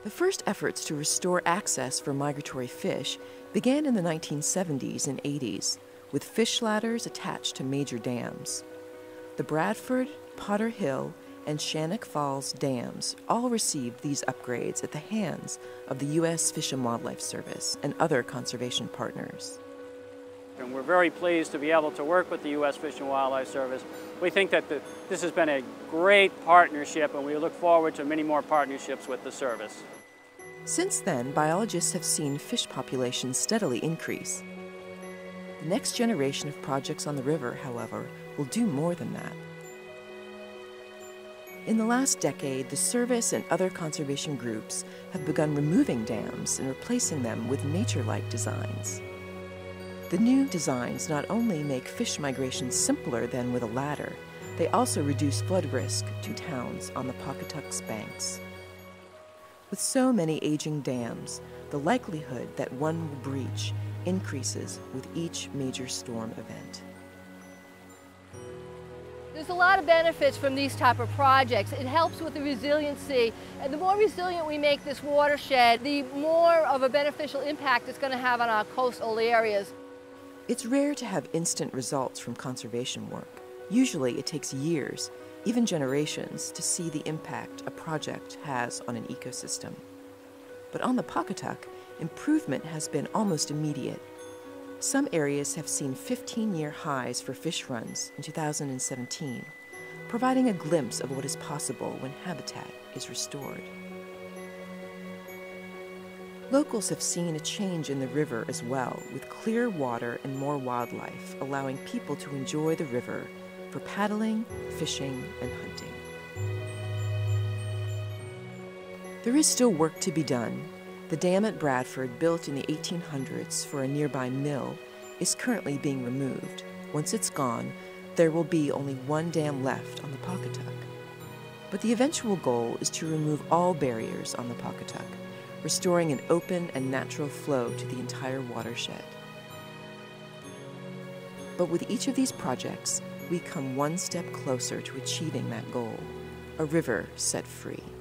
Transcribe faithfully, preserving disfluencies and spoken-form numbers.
The first efforts to restore access for migratory fish began in the nineteen seventies and eighties, with fish ladders attached to major dams. The Bradford, Potter Hill, and Shannock Falls dams all received these upgrades at the hands of the U S Fish and Wildlife Service and other conservation partners. And we're very pleased to be able to work with the U S Fish and Wildlife Service. We think that the, this has been a great partnership, and we look forward to many more partnerships with the service. Since then, biologists have seen fish populations steadily increase. The next generation of projects on the river, however, will do more than that. In the last decade, the service and other conservation groups have begun removing dams and replacing them with nature-like designs. The new designs not only make fish migration simpler than with a ladder, they also reduce flood risk to towns on the Pawcatuck's banks. With so many aging dams, the likelihood that one will breach increases with each major storm event. There's a lot of benefits from these type of projects. It helps with the resiliency, and the more resilient we make this watershed, the more of a beneficial impact it's going to have on our coastal areas. It's rare to have instant results from conservation work. Usually it takes years, even generations, to see the impact a project has on an ecosystem. But on the Pawcatuck, improvement has been almost immediate. Some areas have seen fifteen-year highs for fish runs in two thousand seventeen, providing a glimpse of what is possible when habitat is restored. Locals have seen a change in the river as well, with clear water and more wildlife, allowing people to enjoy the river for paddling, fishing, and hunting. There is still work to be done. The dam at Bradford, built in the eighteen hundreds for a nearby mill, is currently being removed. Once it's gone, there will be only one dam left on the Pawcatuck. But the eventual goal is to remove all barriers on the Pawcatuck, restoring an open and natural flow to the entire watershed. But with each of these projects, we come one step closer to achieving that goal, a river set free.